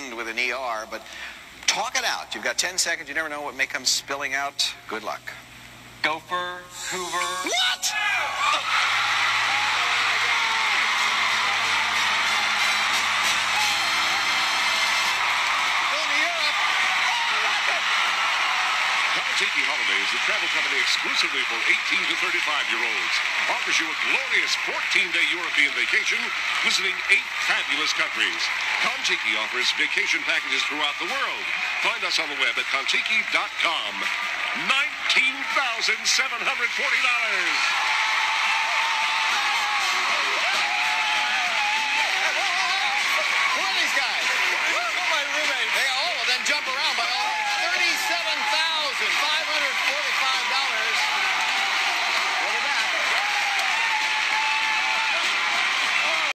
end with an ER, but talk it out. You've got 10 seconds. You never know what may come spilling out. Good luck. Gopher, Hoover. What? Tiki Holidays, the travel company exclusively for 18 to 35-year-olds, offers you a glorious 14-day European vacation visiting 8 fabulous countries. Kontiki offers vacation packages throughout the world. Find us on the web at kontiki.com. $19,740.